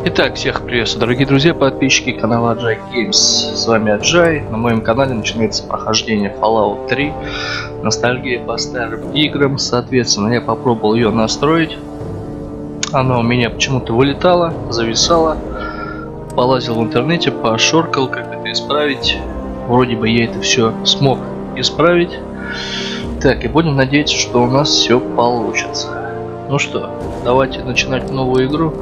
Итак, всех приветствую, дорогие друзья, подписчики канала Ajay Games. С вами Ajay. На моем канале начинается прохождение Fallout 3. Ностальгия по старым играм. Соответственно, я попробовал ее настроить. Она у меня почему-то вылетала, зависала. Полазил в интернете, пошоркал, как это исправить. Вроде бы я это все смог исправить. Так, и будем надеяться, что у нас все получится. Ну что, давайте начинать новую игру.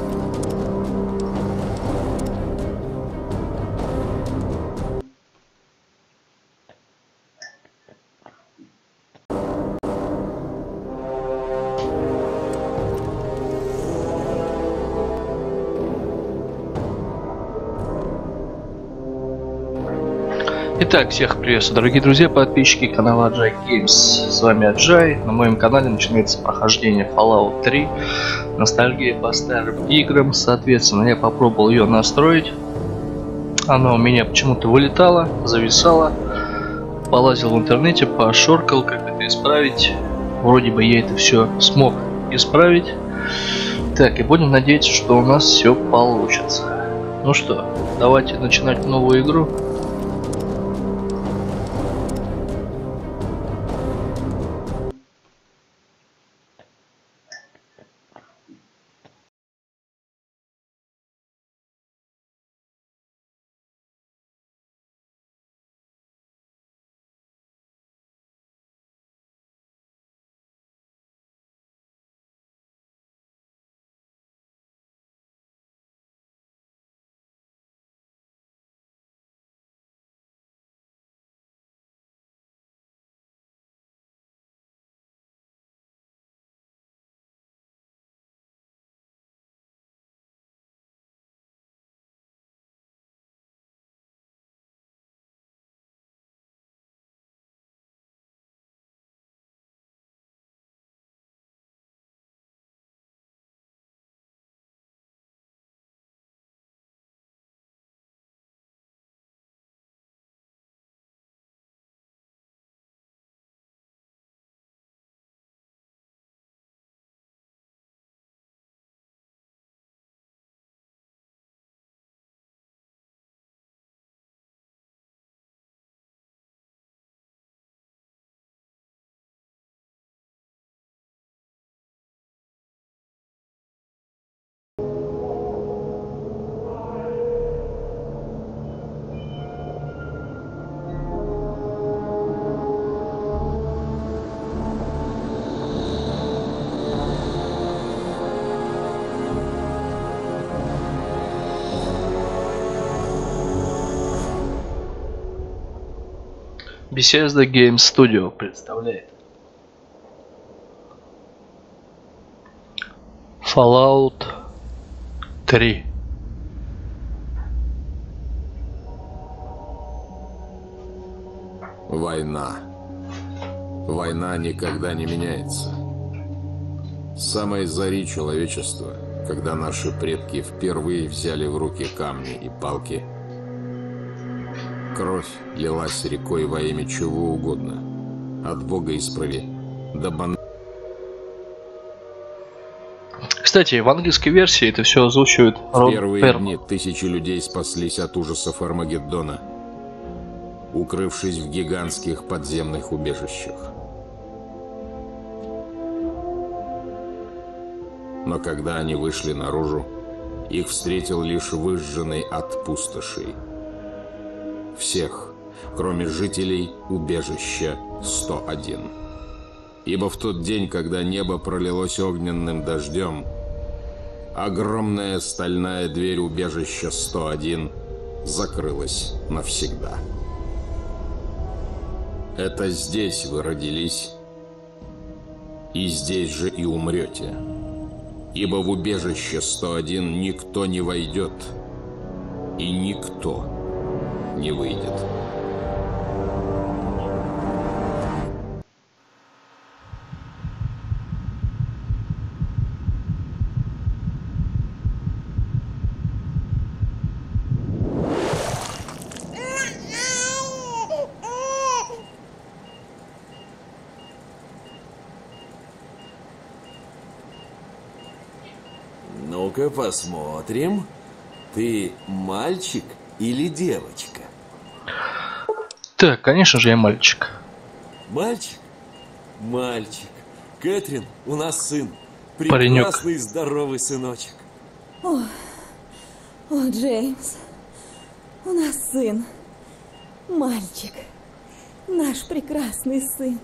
Итак, всех приветствую, дорогие друзья, подписчики канала Ajay Games. С вами Ajay. На моем канале начинается прохождение Fallout 3. Ностальгия по старым играм. Соответственно, я попробовал ее настроить. Она у меня почему-то вылетала, зависала. Полазил в интернете, пошоркал, как это исправить. Вроде бы я это все смог исправить. Так, и будем надеяться, что у нас все получится. Ну что, давайте начинать новую игру. Bethesda Game Studio представляет Fallout 3. Война. Война никогда не меняется. С самой зари человечества, когда наши предки впервые взяли в руки камни и палки, кровь лилась рекой во имя чего угодно. От бога исправи до бан... Кстати, в английской версии это все озвучивает Рон В первые Перл. дни тысячи людей спаслись от ужасов Армагеддона, укрывшись в гигантских подземных убежищах. Но когда они вышли наружу, их встретил лишь выжженный ад пустошей. Всех, кроме жителей убежища 101. Ибо в тот день, когда небо пролилось огненным дождем, огромная стальная дверь убежища 101 закрылась навсегда. Это здесь вы родились, и здесь же и умрете. Ибо в убежище 101 никто не войдет, и никто не выйдет. Ну-ка посмотрим. Ты мальчик или девочка? Так, конечно же, я мальчик. Мальчик? Мальчик. Кэтрин, у нас сын. Паренек. Прекрасный, здоровый сыночек. О, Джеймс, у нас сын. Мальчик. Наш прекрасный сын.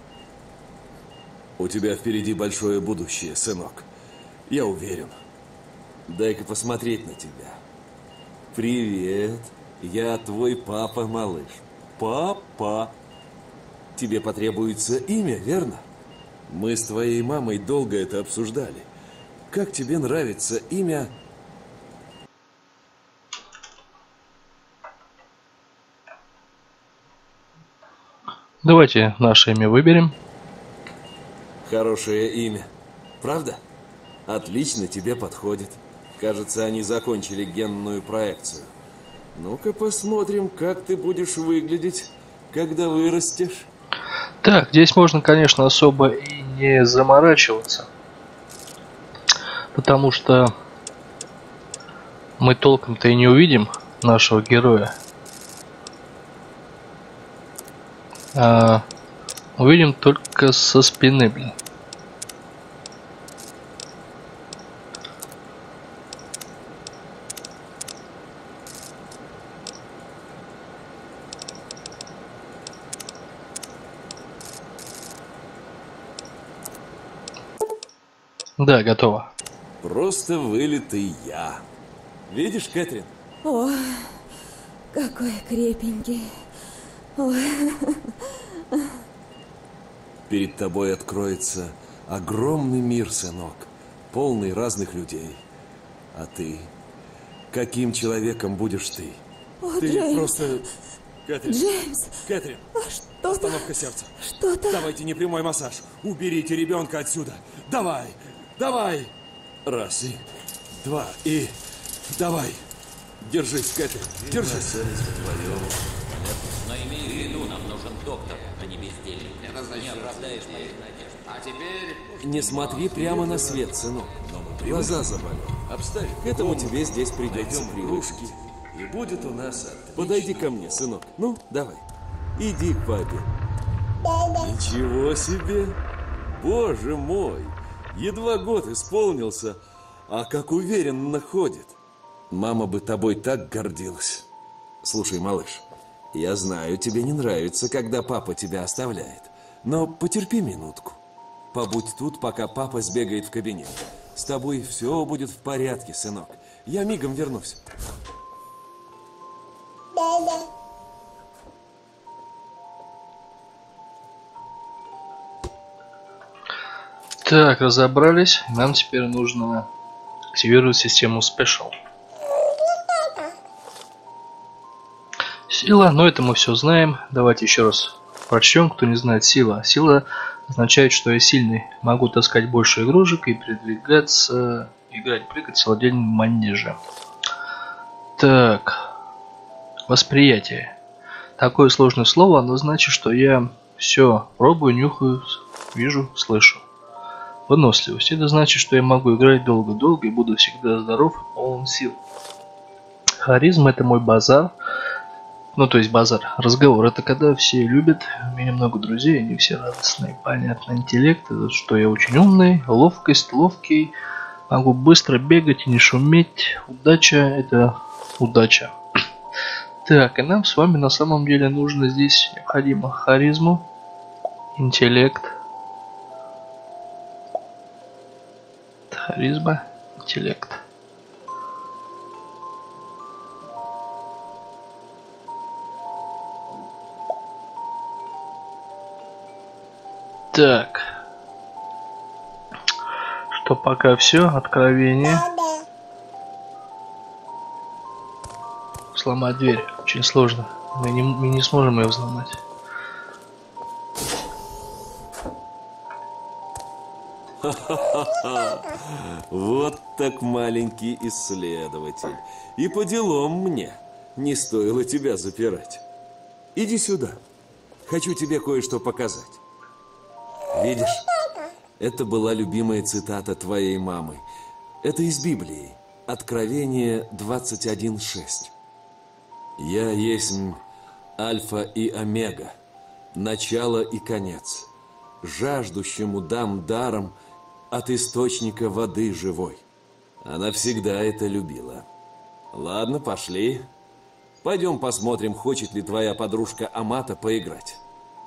У тебя впереди большое будущее, сынок. Я уверен. Дай-ка посмотреть на тебя. Привет. Я твой папа, малыш. Папа. Тебе потребуется имя, верно? Мы с твоей мамой долго это обсуждали. Как тебе нравится имя? Давайте наше имя выберем. Хорошее имя. Правда? Отлично тебе подходит. Кажется, они закончили генную проекцию. Ну-ка посмотрим, как ты будешь выглядеть, когда вырастешь. Так, здесь можно, конечно, особо и не заморачиваться. Потому что мы толком-то и не увидим нашего героя. Увидим только со спины, блин. Да, готово. Просто вылитый я. Видишь, Кэтрин? О, какой крепенький. Ой. Перед тобой откроется огромный мир, сынок, полный разных людей. А ты? Каким человеком будешь ты? О, Ты Джеймс. просто... Кэтрин, Джеймс, Кэтрин, что-то... остановка сердца. Что-то... Давайте непрямой массаж. Уберите ребенка отсюда. Давай, давай. Раз и два и... Давай. Держись, Кэтрин, держись. Но имей в виду, нам нужен доктор, а не бездельник. Не оправдаешь моих надежд. А теперь... Не смотри прямо на свет, сынок. Глаза заболят. Обставь. К этому тебе здесь придется привыкнуть. И будет у нас... Подойди ко мне, сынок. Ну, давай. Иди к папе. Ничего себе! Боже мой! Едва год исполнился, а как уверенно ходит. Мама бы тобой так гордилась. Слушай, малыш, я знаю, тебе не нравится, когда папа тебя оставляет. Но потерпи минутку. Побудь тут, пока папа сбегает в кабинет. С тобой все будет в порядке, сынок. Я мигом вернусь. Так, разобрались. Нам теперь нужно активировать систему Special. Сила, но это мы все знаем. Давайте еще раз прочтем, кто не знает. Сила. Сила означает, что я сильный. Могу таскать больше игрушек и передвигаться, играть, прыгать в самодельном манеже. Так. Восприятие. Такое сложное слово, оно значит, что я все пробую, нюхаю, вижу, слышу. Выносливость. Это значит, что я могу играть долго-долго и буду всегда здоров и полон сил. Харизма — это мой базар. Ну, то есть базар. Разговор — это когда все любят, у меня много друзей, они все радостные. Понятно. Интеллект — это что я очень умный. Ловкость — ловкий. Могу быстро бегать и не шуметь. Удача — это удача. Так, и нам с вами на самом деле нужно здесь необходимо харизму, интеллект. Харизма, интеллект. Так. Что пока все, откровение. Сломать дверь очень сложно. Мы не сможем ее взломать. Вот так маленький исследователь. И по делам мне. Не стоило тебя запирать. Иди сюда. Хочу тебе кое-что показать. Видишь? Это была любимая цитата твоей мамы. Это из Библии. Откровение 21:6. «Я есть Альфа и Омега, начало и конец. Жаждущему дам даром от источника воды живой». Она всегда это любила. Ладно, пошли. Пойдем посмотрим, хочет ли твоя подружка Амата поиграть.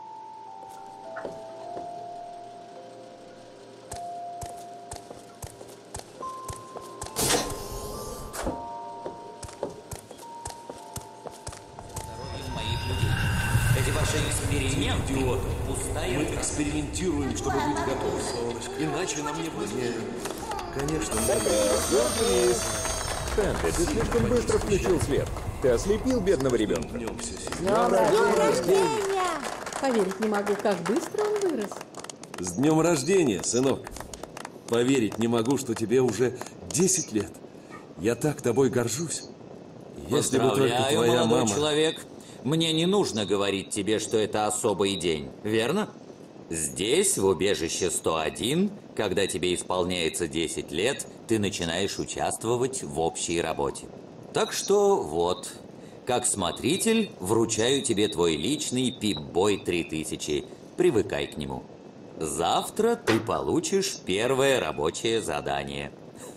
Эти ваши эксперименты, Идиоты. пустая Мы трата. экспериментируем, чтобы быть готовы, солнышко. Иначе нам не будет. Конечно, Сюрприз! Стэнли, ты слишком быстро включил свет. Ты ослепил бедного ребенка. Днем рождения! Поверить не могу, как быстро он вырос. С днем рождения, сынок. Поверить не могу, что тебе уже 10 лет. Я так тобой горжусь. Если бы только Поздравляю, твоя молодой мама... человек. Мне не нужно говорить тебе, что это особый день, верно? Здесь, в убежище 101, когда тебе исполняется 10 лет, ты начинаешь участвовать в общей работе. Так что вот, как смотритель, вручаю тебе твой личный Пип-Бой 3000. Привыкай к нему. Завтра ты получишь первое рабочее задание.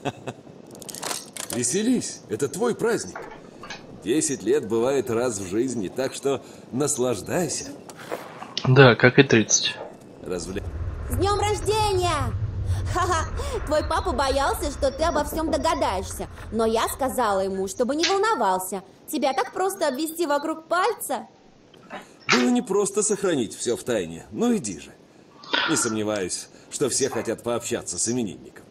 Веселись, это твой праздник. 10 лет бывает раз в жизни, так что наслаждайся. Да, как и 30. С днем рождения! Ха-ха, твой папа боялся, что ты обо всем догадаешься. Но я сказала ему, чтобы не волновался. Тебя так просто обвести вокруг пальца. Было не просто сохранить все в тайне, но иди же. Не сомневаюсь, что все хотят пообщаться с именинником.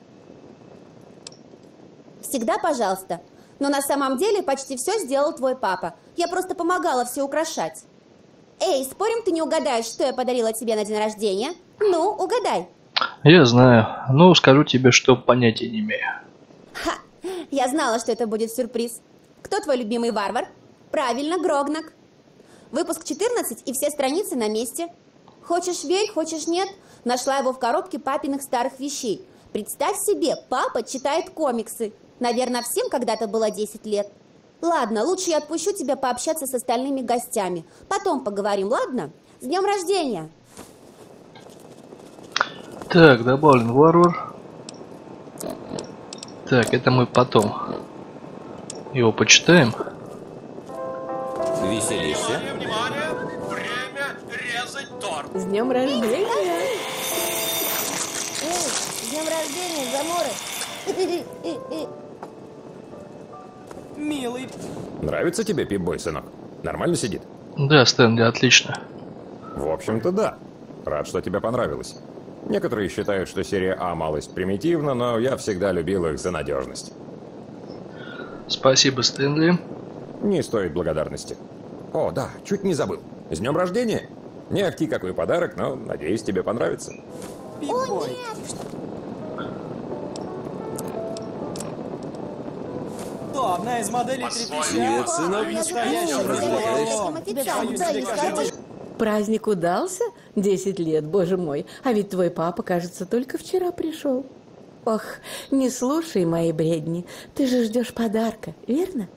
Всегда пожалуйста. Но на самом деле почти все сделал твой папа. Я просто помогала все украшать. Эй, спорим, ты не угадаешь, что я подарила тебе на день рождения? Ну, угадай. Я знаю. Ну, скажу тебе, что понятия не имею. Ха! Я знала, что это будет сюрприз. Кто твой любимый варвар? Правильно, Грогнак. Выпуск 14 и все страницы на месте. Хочешь верь, хочешь нет, нашла его в коробке папиных старых вещей. Представь себе, папа читает комиксы. Наверное, всем когда-то было 10 лет. Ладно, лучше я отпущу тебя пообщаться с остальными гостями. Потом поговорим, ладно? С днем рождения! Так, добавлен варвар. Так, это мы потом его почитаем. Веселишься? Внимание! Время резать торт! С днем рождения! С днем рождения, Заморы! Милый. Нравится тебе Пип-Бой, сынок? Нормально сидит? Да, Стэнли, отлично. В общем-то, да. Рад, что тебе понравилось. Некоторые считают, что серия А малость примитивна, но я всегда любил их за надежность. Спасибо, Стэнли. Не стоит благодарности. О, да, чуть не забыл. С днем рождения! Не ахти какой подарок, но, надеюсь, тебе понравится. О, нет! То одна из моделей 3000. Привет, сынок. Настоящий Праздник удался? 10 лет, боже мой. А ведь твой папа, кажется, только вчера пришел. Ох, не слушай мои бредни. Ты же ждешь подарка, верно?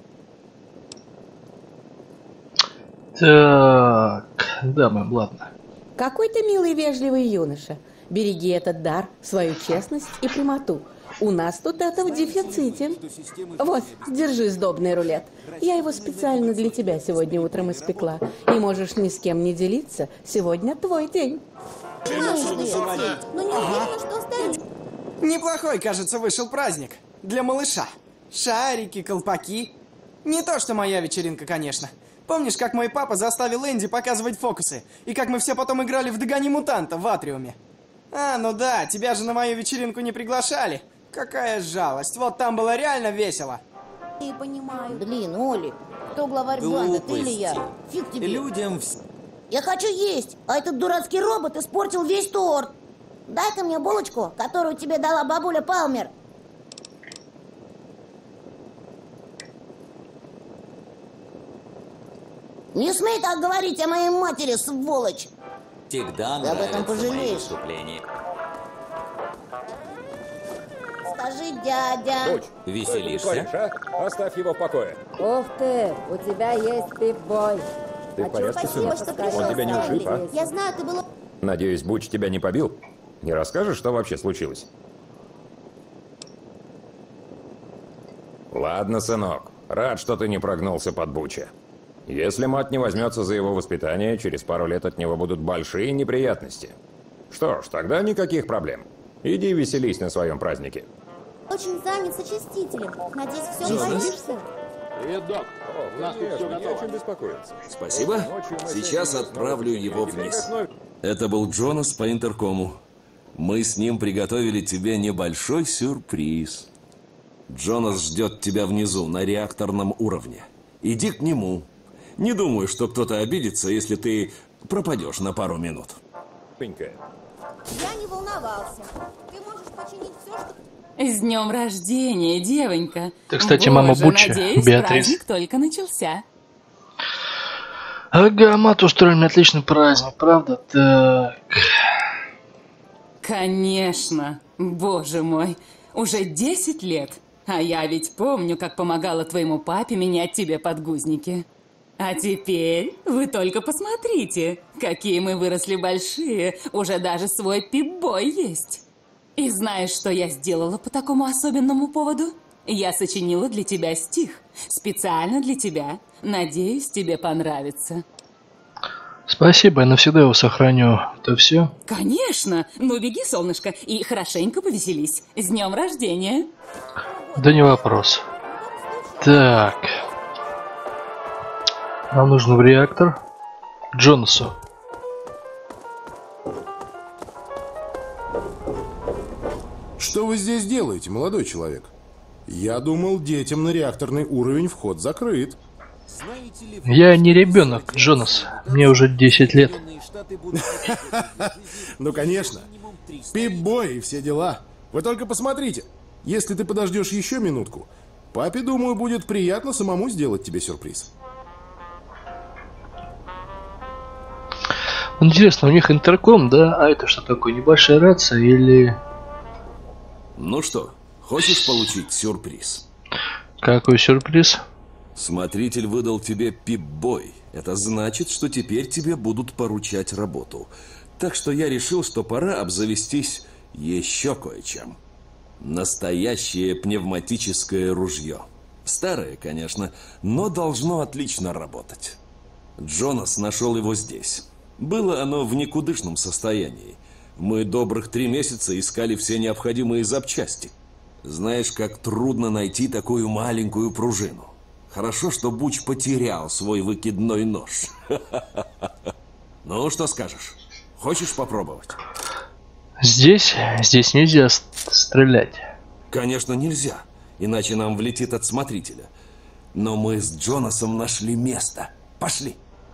Так, да, мэм, ладно. Какой ты милый вежливый юноша. Береги этот дар, свою честность и прямоту. У нас тут это в дефиците. Вот, держи сдобный рулет. Я его специально для тебя сегодня утром испекла. И можешь ни с кем не делиться. Сегодня твой день. Ну не уверена, что остальные. Неплохой, кажется, вышел праздник. Для малыша. Шарики, колпаки. Не то, что моя вечеринка, конечно. Помнишь, как мой папа заставил Энди показывать фокусы? И как мы все потом играли в «Догони мутанта» в атриуме? А, ну да, тебя же на мою вечеринку не приглашали. Какая жалость. Вот там было реально весело. Не понимаю. Блин, Оли, кто главарь банды, ты или я? Фиг тебе. Людям Я хочу есть, а этот дурацкий робот испортил весь торт. Дай-ка мне булочку, которую тебе дала бабуля Палмер. Не смей так говорить о моей матери, сволочь. всегда Ты об этом нравятся мои пожалеешь. выступления. Скажи добрый дядя. Дочь, Веселишься? что ты творишь, а? Оставь его в покое. Ух ты, у тебя есть пип-бой. Ты в порядке, Спасибо, сынок? что пришел. Он тебя не ушиб, а? Я знаю, ты был... Надеюсь, Буч тебя не побил? Не расскажешь, что вообще случилось? Ладно, сынок. Рад, что ты не прогнулся под Буча. Если мать не возьмется за его воспитание, через пару лет от него будут большие неприятности. Что ж, тогда никаких проблем. Иди веселись на своем празднике. очень занят с очистителем. Надеюсь, все обойдешься. Привет, док. У нас тут все готово. Не о чем беспокоиться. Спасибо. Сейчас отправлю его вниз. Это был Джонас по интеркому. Мы с ним приготовили тебе небольшой сюрприз. Джонас ждет тебя внизу, на реакторном уровне. Иди к нему. Не думаю, что кто-то обидится, если ты пропадешь на пару минут. Я не волновался. Ты можешь починить все, что... С днем рождения, девонька. Ты, кстати, мама Бучи, надеюсь, Беатрис. праздник только начался. Ага, мат устроил мне отличный праздник, правда? Так. Конечно. Боже мой. Уже 10 лет. А я ведь помню, как помогала твоему папе менять тебе подгузники. А теперь вы только посмотрите, какие мы выросли большие. Уже даже свой пип-бой есть. И знаешь, что я сделала по такому особенному поводу? Я сочинила для тебя стих. Специально для тебя. Надеюсь, тебе понравится. Спасибо, я навсегда его сохраню. Это все? Конечно. Ну, беги, солнышко, и хорошенько повеселись. С днем рождения. Да не вопрос. Так. Нам нужно в реактор. К Джонасу. Что вы здесь делаете, молодой человек? Я думал, детям на реакторный уровень вход закрыт. Я не ребенок, Джонас. Мне уже 10 лет. Ну, конечно. Пип-бой и все дела. Вы только посмотрите. Если ты подождешь еще минутку, папе, думаю, будет приятно самому сделать тебе сюрприз. Интересно, у них интерком, да? А это что такое? Небольшая рация или... Ну что, хочешь получить сюрприз? Какой сюрприз? Смотритель выдал тебе пип-бой. Это значит, что теперь тебе будут поручать работу. Так что я решил, что пора обзавестись еще кое-чем. Настоящее пневматическое ружье. Старое, конечно, но должно отлично работать. Джонас нашел его здесь. Было оно в никудышном состоянии. Мы добрых 3 месяца искали все необходимые запчасти. Знаешь, как трудно найти такую маленькую пружину. Хорошо, что Буч потерял свой выкидной нож. Ну, что скажешь? Хочешь попробовать? Здесь нельзя стрелять. Конечно, нельзя. Иначе нам влетит от смотрителя. Но мы с Джонасом нашли место. Пошли.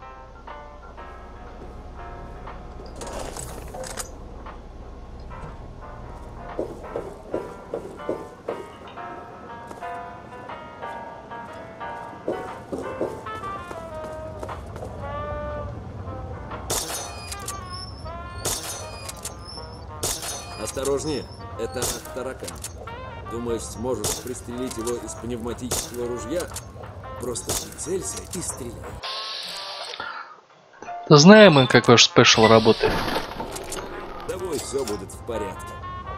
Осторожнее, это таракан. Думаешь, сможешь пристрелить его из пневматического ружья? Просто прицелься и стреляй. Знаем мы, как ваш спешл работает. Давай, все будет в порядке.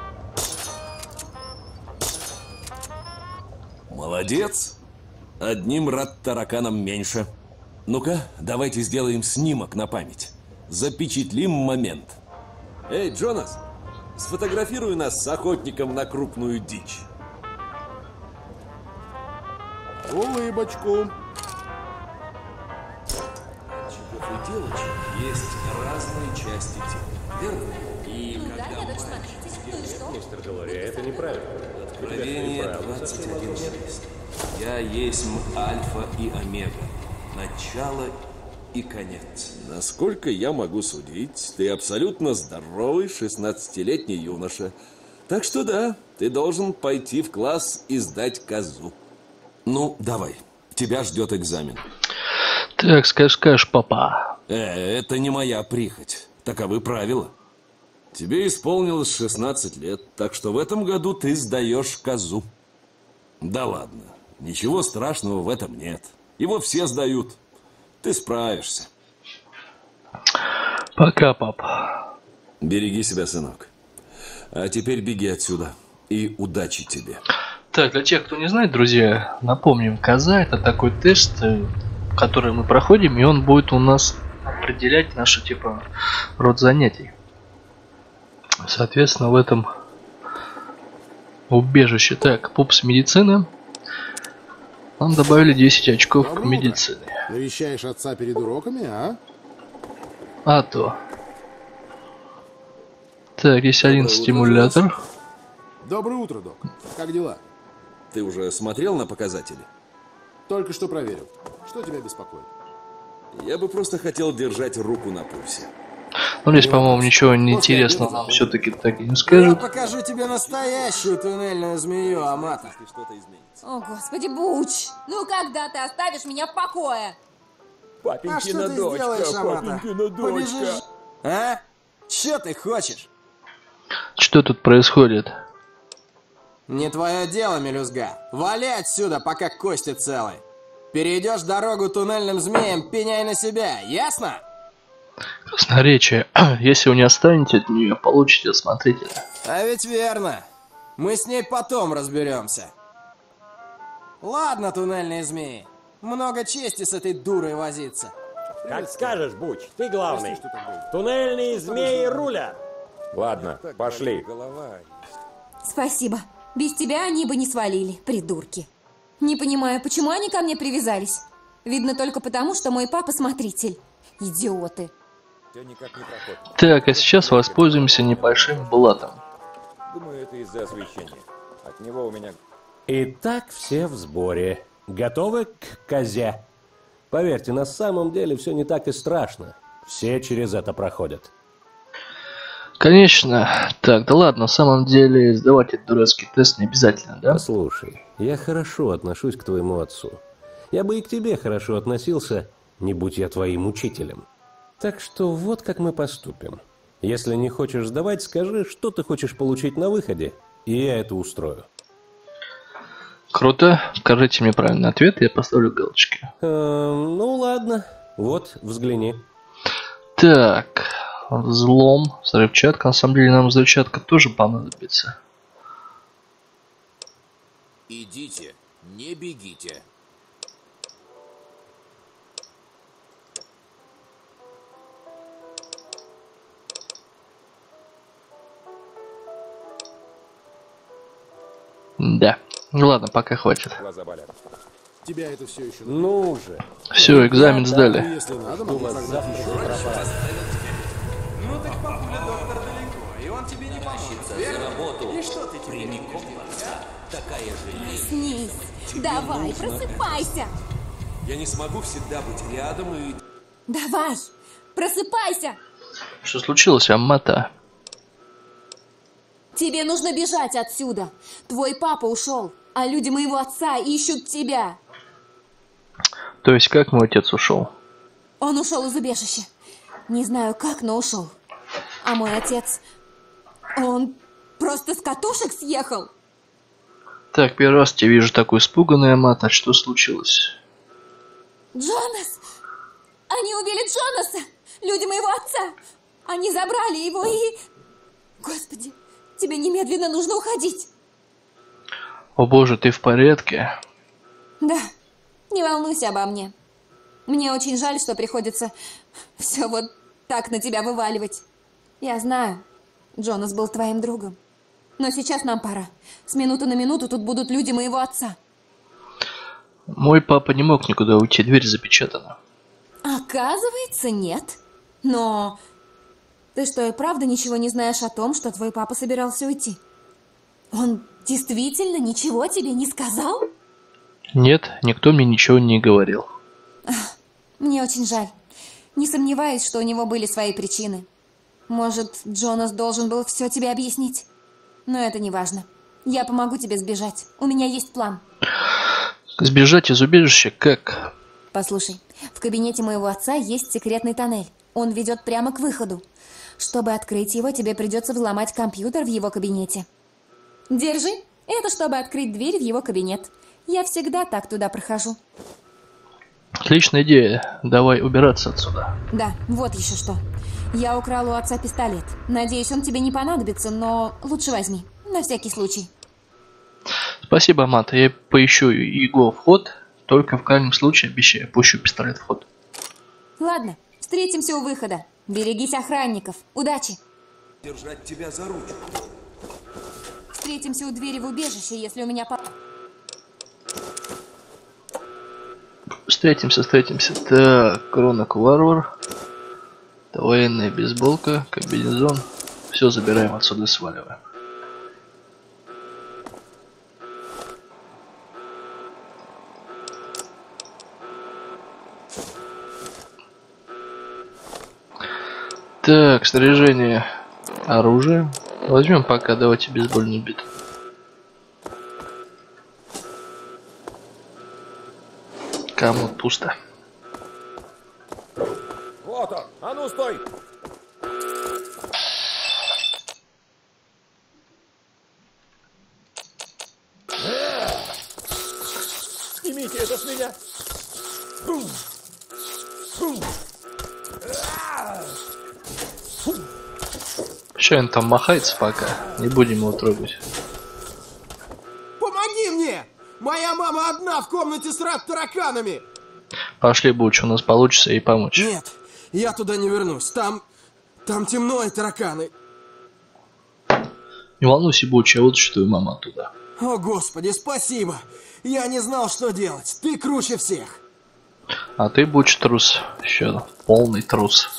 Молодец. Одним рад-тараканом меньше. Ну-ка, давайте сделаем снимок на память. Запечатлим момент. Эй, Джонас, сфотографируй нас с охотником на крупную дичь. Улыбочку. Мальчиков и девочек есть разные части тела, верно? И когда Мистер Делория, это неправильно. Откровение 21.6. Я есть альфа и омега. Начало и конец. Насколько я могу судить, ты абсолютно здоровый 16-летний юноша. Так что да, ты должен пойти в класс и сдать козу. Ну, давай, тебя ждет экзамен. Так, скажешь, папа. Это не моя прихоть. Таковы правила. Тебе исполнилось 16 лет, так что в этом году ты сдаешь козу. Да ладно, ничего страшного в этом нет. Его все сдают. Ты справишься. Пока, пап. Береги себя, сынок. А теперь беги отсюда. И удачи тебе. Так, для тех, кто не знает, друзья, напомним, коза — это такой тест, который мы проходим, и он будет у нас определять наш, типа, род занятий. Соответственно, в этом убежище. Так, пупс медицина. Нам добавили 10 очков к медицине. Навещаешь отца перед уроками, а? А то. Так, есть один стимулятор. Доброе утро, док. Как дела? Ты уже смотрел на показатели? Только что проверил. Что тебя беспокоит? Я бы просто хотел держать руку на пульсе. Ну, здесь, по-моему, ничего неинтересного нам все-таки так и не Я скажут. покажу тебе настоящую туннельную змею, Амата. О, господи, Буч! Ну когда ты оставишь меня в покое? А что ты сделаешь, Амата? Побежишь? А? Че ты хочешь? Что тут происходит? Не твое дело, мелюзга. Вали отсюда, пока кости целы. Перейдешь дорогу туннельным змеям, пеняй на себя, ясно? Красноречие. Если вы не останете от нее, получите осмотрителя. А ведь верно. Мы с ней потом разберемся. Ладно, туннельные змеи. Много чести с этой дурой возиться. Как скажешь, Буч, ты главный. Туннельные змеи рулят. Ладно, пошли. Спасибо. Без тебя они бы не свалили, придурки. Не понимаю, почему они ко мне привязались. Видно только потому, что мой папа смотритель. Идиоты. Так, а сейчас воспользуемся небольшим блатом. Думаю, это из-за освещения. От него у меня... Итак, все в сборе. Готовы к козе? Поверьте, на самом деле все не так и страшно. Все через это проходят. Конечно. Так, да ладно, на самом деле сдавать этот дурацкий тест не обязательно, да? Послушай, я хорошо отношусь к твоему отцу. Я бы и к тебе хорошо относился, не будь я твоим учителем. Так что вот как мы поступим. Если не хочешь сдавать, скажи, что ты хочешь получить на выходе, и я это устрою. Круто. Скажите мне правильный ответ, и я поставлю галочки. Ну ладно. Вот, взгляни. Так, взлом, взрывчатка. На самом деле нам взрывчатка тоже понадобится. Идите, не бегите. Да. Ну ладно, пока хватит. Тебя это все еще... Ну уже. Все, экзамен сдали. Если надо, могу прогнать еще раз. Ну так папуля доктор далеко, и он тебе не поможет, верно? И что ты теперь? Такая же. Снись. Давай, просыпайся. Я не смогу всегда быть рядом и... Давай, просыпайся. Что случилось, Амата? Тебе нужно бежать отсюда. Твой папа ушел, а люди моего отца ищут тебя. То есть как мой отец ушел? Он ушел из убежища. Не знаю как, но ушел. А мой отец... Он просто с катушек съехал. Так, первый раз тебя вижу такой испуганный, Амата. Что случилось? Джонас! Они убили Джонаса! Люди моего отца! Они забрали его и... Господи, тебе немедленно нужно уходить. О боже, ты в порядке? Да, не волнуйся обо мне. Мне очень жаль, что приходится все вот так на тебя вываливать. Я знаю, Джонас был твоим другом. Но сейчас нам пора. С минуты на минуту тут будут люди моего отца. Мой папа не мог никуда уйти, дверь запечатана. Оказывается, нет. Но ты что, и правда ничего не знаешь о том, что твой папа собирался уйти? Он действительно ничего тебе не сказал? Нет, никто мне ничего не говорил. Мне очень жаль. Не сомневаюсь, что у него были свои причины. Может, Джонас должен был все тебе объяснить? Но это не важно. Я помогу тебе сбежать. У меня есть план. Сбежать из убежища как? Послушай, в кабинете моего отца есть секретный тоннель. Он ведет прямо к выходу. Чтобы открыть его, тебе придется взломать компьютер в его кабинете. Держи. Это чтобы открыть дверь в его кабинет. Я всегда так туда прохожу. Отличная идея. Давай убираться отсюда. Да, вот еще что. Я украла у отца пистолет. Надеюсь, он тебе не понадобится, но лучше возьми. На всякий случай. Спасибо, Мат. Я поищу его вход. Только в крайнем случае, обещаю, пущу пистолет в ход. Ладно, встретимся у выхода. Берегись охранников. Удачи. Держать тебя за ручку. Встретимся у двери в убежище, если у меня Встретимся. Так, Гронок Варвар. Военная бейсболка, комбинезон. Все забираем отсюда и сваливаем. Так, снаряжение, оружие. Возьмем пока, давайте бейсбольную биту. Кому пусто. Вот он! А ну стой! Снимите это с меня! Че он там махается пока? Не будем его трогать. Помоги мне! Моя мама одна в комнате с тараканами! Пошли, Буч, у нас получится ей помочь. Нет, я туда не вернусь. Там темно и тараканы. Не волнуйся, Буч, я вытащу твою маму оттуда. О, Господи, спасибо! Я не знал, что делать. Ты круче всех. А ты, Буч, трус. Еще полный трус.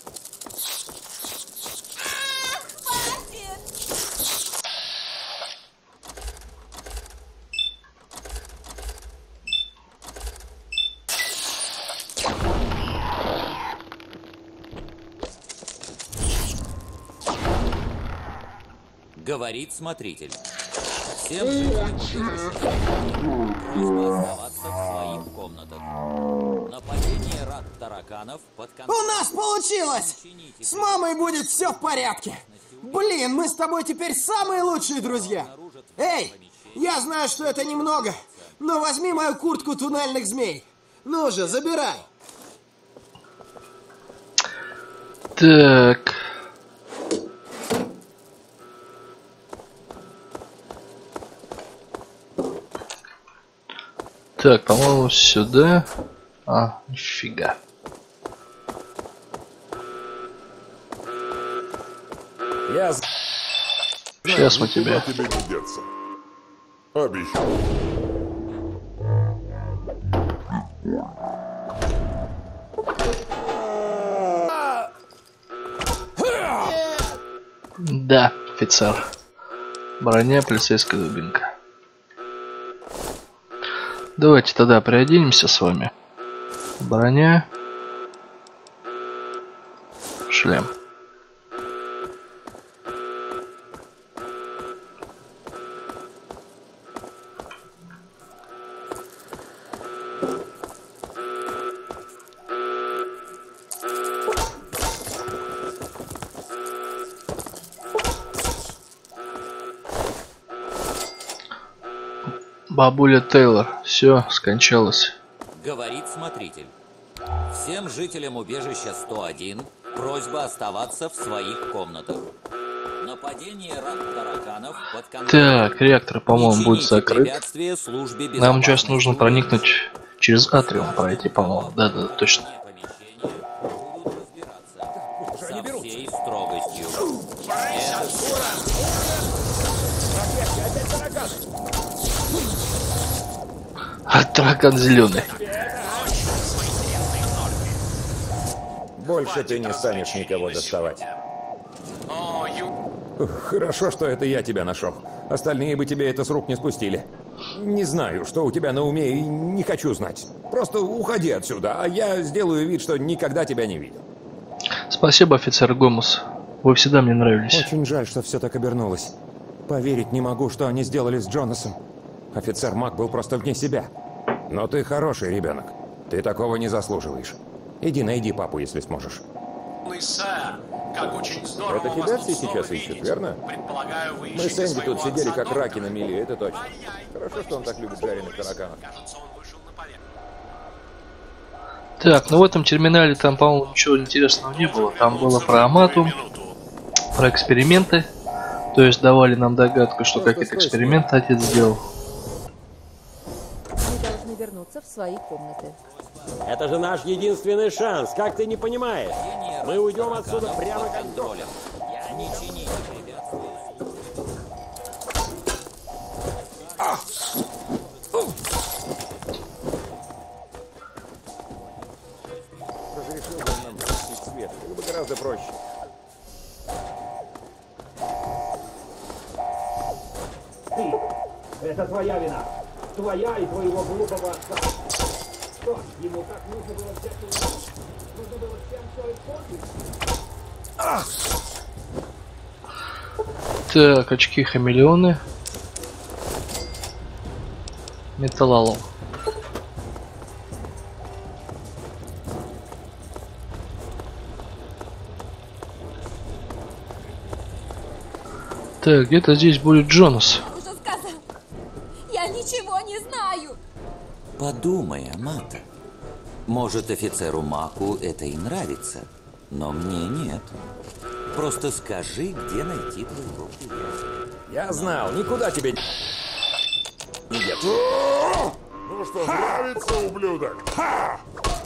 Говорит смотритель. Всем жителям просьба оставаться в своих комнатах. Нападение тараканов под контролем. У нас получилось! С мамой будет все в порядке. Блин, мы с тобой теперь самые лучшие друзья. Эй, я знаю, что это немного, но возьми мою куртку туннельных змей. Ну же, забирай. Так. Так, по-моему, сюда. А, нифига. Я... Сейчас мы тебя. Тебе не деться. Обещаю. Да, офицер. Броня, полицейская дубинка. Давайте тогда приоденемся с вами. Броня. Шлем. Бабуля Тейлор, все, скончалась. Говорит смотритель. Всем жителям убежища 101 просьба оставаться в своих комнатах. Нападение тараканов под контролем. Так, реактор, по-моему, будет закрыт. Нам сейчас нужно проникнуть через атриум, пройти, по-моему. Да, точно. Со всей строгостью. А таракан зеленый. Больше ты не станешь никого доставать. Хорошо, что это я тебя нашел. Остальные бы тебе это с рук не спустили. Не знаю, что у тебя на уме, и не хочу знать. Просто уходи отсюда, а я сделаю вид, что никогда тебя не видел. Спасибо, офицер Гомус. Вы всегда мне нравились. Очень жаль, что все так обернулось. Поверить не могу, что они сделали с Джонасом. Офицер Мак был просто вне себя. Но ты хороший ребенок. Ты такого не заслуживаешь. Иди найди папу, если сможешь. Почтенный сэр, как очень здорово Это вас тебя тут все снова сейчас видеть. ищут, верно? Предполагаю, вы Мы ищете с Энди тут своего сидели отца как раки на доктора. мели, это точно. Хорошо, что он так любит жареных тараканов. Так, ну в этом терминале там, по-моему, ничего интересного не было. Там было про Амату, про эксперименты. То есть давали нам догадку, что какие-то эксперименты отец сделал. Мы должны вернуться в свои комнаты. Это же наш единственный шанс, как ты не понимаешь? Мы уйдем отсюда прямо как доктор. Не чините препятствия. Разрешил бы нам включить свет, было бы гораздо проще. Это твоя вина. Твоя и твоего глупого отца. Что, ему так нужно было взять его? Нужно было всем все испортить? Так, очки хамелеоны. Металлолом. Так, где-то здесь будет Джонас. Уже сказал. Я ничего не знаю. Подумай, Амата. Может, офицеру Маку это и нравится, но мне нет. Просто скажи, где найти твоего приятеля. Я знал, никуда тебе не деться. Ну что, нравится, ублюдок? Ха!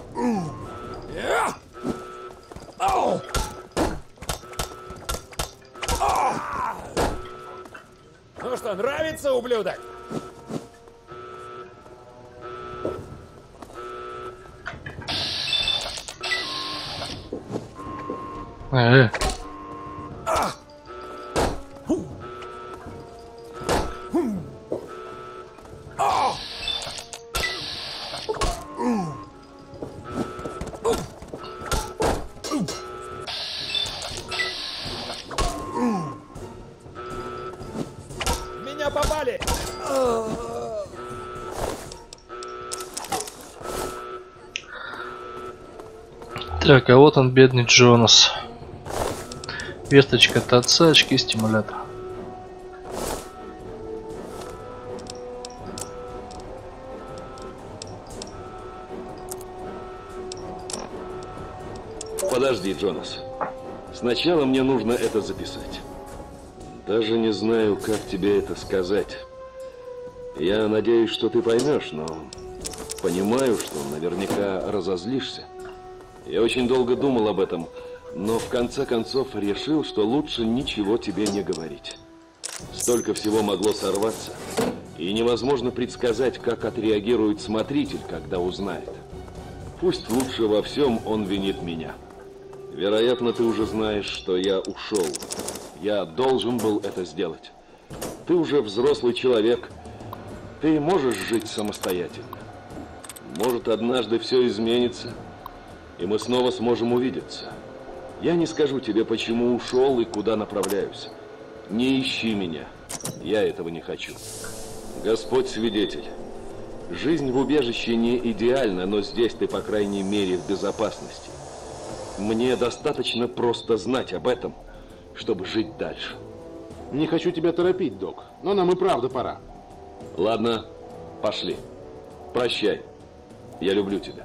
Ну что, нравится, ублюдок? Меня попали! Так, а вот он, бедный Джонас. Весточка от отца, очки стимулятор. Подожди, Джонас. Сначала мне нужно это записать. Даже не знаю, как тебе это сказать. Я надеюсь, что ты поймешь, но понимаю, что наверняка разозлишься. Я очень долго думал об этом, но в конце концов решил, что лучше ничего тебе не говорить. Столько всего могло сорваться, и невозможно предсказать, как отреагирует смотритель, когда узнает. Пусть лучше во всем он винит меня. Вероятно, ты уже знаешь, что я ушел. Я должен был это сделать. Ты уже взрослый человек. Ты можешь жить самостоятельно. Может, однажды все изменится, и мы снова сможем увидеться. Я не скажу тебе, почему ушел и куда направляюсь. Не ищи меня. Я этого не хочу. Господь свидетель. Жизнь в убежище не идеальна, но здесь ты, по крайней мере, в безопасности. Мне достаточно просто знать об этом, чтобы жить дальше. Не хочу тебя торопить, док, но нам и правда пора. Ладно, пошли. Прощай. Я люблю тебя.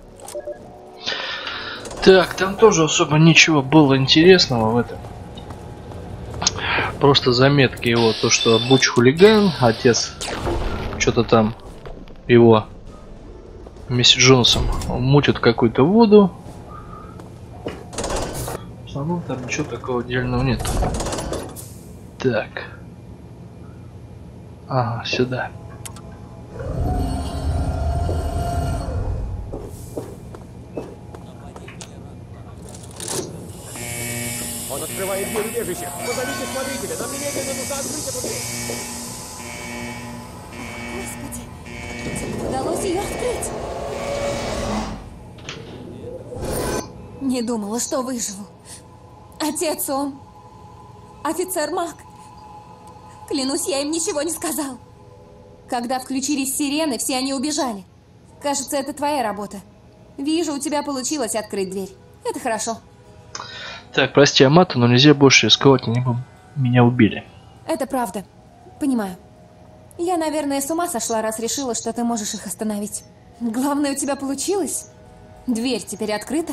Так, там тоже особо ничего было интересного в этом. Просто заметки его, то что Буч хулиган, отец что-то там его вместе с Джонсом мутит какую-то воду. В основном там ничего такого отдельного нет. Так. Ага, сюда. Он открывает дверь убежища. Позовите смотрителя. Нам немедленно нужно открыть эту дверь. Господи, тебе удалось ее открыть. Не думала, что выживу. Отец он. Офицер Мак. Клянусь, я им ничего не сказал. Когда включились сирены, все они убежали. Кажется, это твоя работа. Вижу, у тебя получилось открыть дверь. Это хорошо. Так, прости, Амата, но нельзя больше рисковать, они бы меня убили. Это правда. Понимаю. Я, наверное, с ума сошла, раз решила, что ты можешь их остановить. Главное, у тебя получилось. Дверь теперь открыта.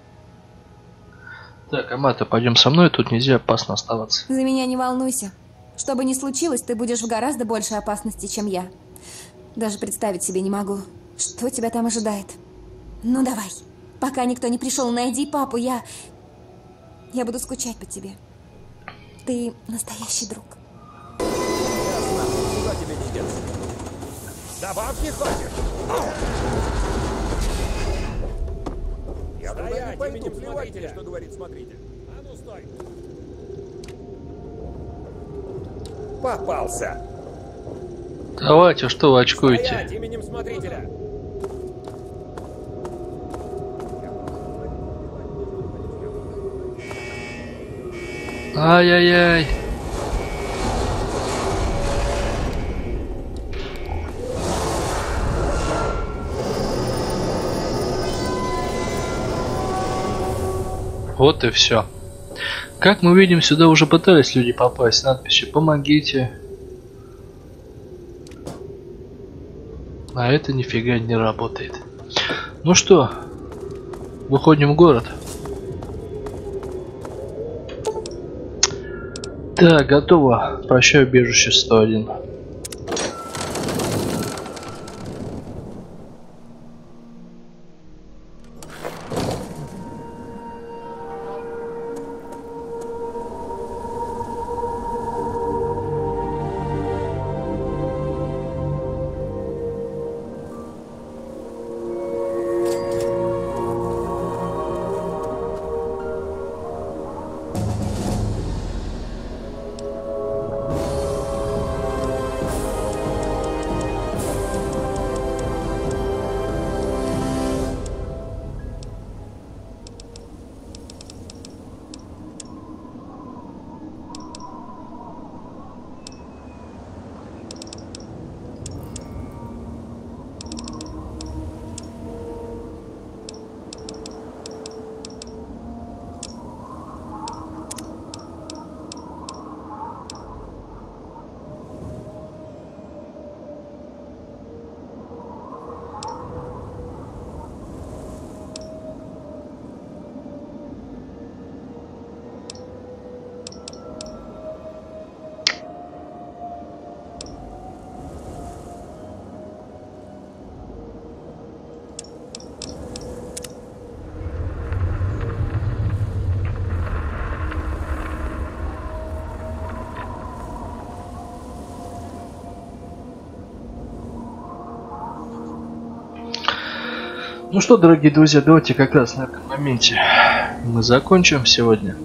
Так, Амата, пойдем со мной, тут нельзя опасно оставаться. За меня не волнуйся. Что бы ни случилось, ты будешь в гораздо большей опасности, чем я. Даже представить себе не могу, что тебя там ожидает. Ну давай, пока никто не пришел, найди папу, я буду скучать по тебе. Ты настоящий друг. Куда тебе не деться? Добавки хочешь? Я туда не пойду, плевать тебе, что говорит смотритель. А ну стой! Попался! Давайте, что вы очкуете? Стоять, именем смотрителя! Ай-яй-яй. Вот и все. Как мы видим, сюда уже пытались люди попасть с надписью «Помогите». А это нифига не работает. Ну что, выходим в город. Так, готово. Прощаю, убежище 101. Ну что, дорогие друзья, давайте как раз на этом моменте мы закончим сегодня.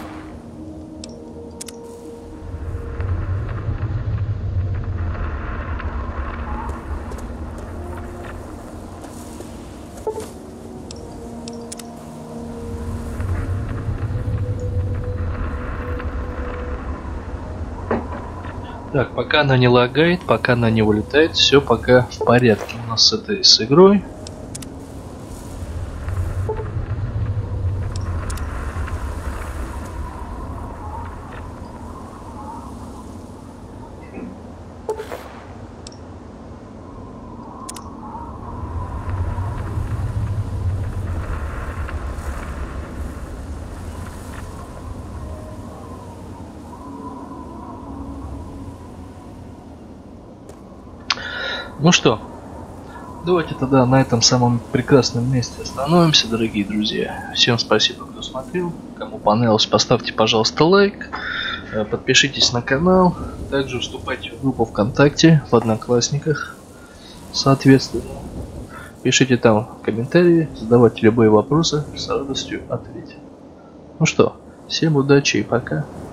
Так, пока она не лагает, пока она не вылетает, все пока в порядке у нас с игрой. Ну что, давайте тогда на этом самом прекрасном месте остановимся, дорогие друзья. Всем спасибо, кто смотрел. Кому понравилось, поставьте, пожалуйста, лайк. Подпишитесь на канал. Также вступайте в группу ВКонтакте, в Одноклассниках. Соответственно, пишите там комментарии, задавайте любые вопросы, с радостью ответим. Ну что, всем удачи и пока.